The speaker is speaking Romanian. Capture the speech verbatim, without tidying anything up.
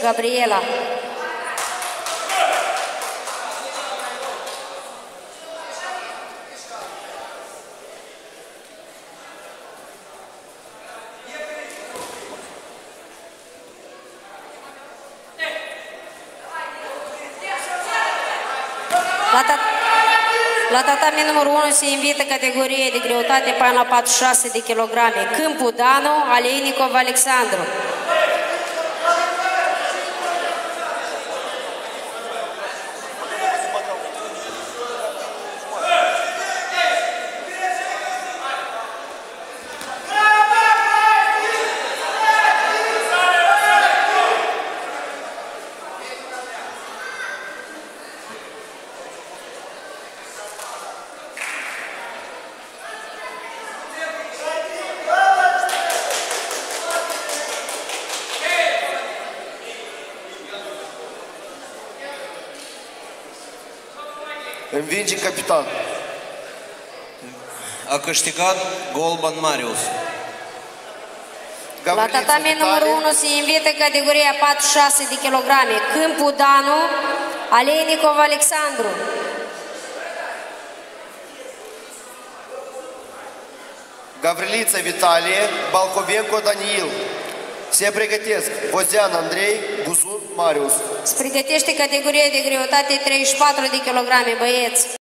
Gabriela. La, ta la tatami numărul unu se invită categorie de greutate până la patruzeci și șase de kilograme. Câmpu Danu, Aleinikov Alexandru. Învinge capitan. A câștigat Golban Marius. La tatami numărul unu se invită categoria patruzeci și șase de kilograme. Câmpu Danu, Aleinikov Alexandru. Gavrilița Vitalie, Balcovenco Daniil. Se pregătesc Vozean Andrei, Buzun Marius. Se pregătește categoria de greutate treizeci și patru de kilograme, băieți.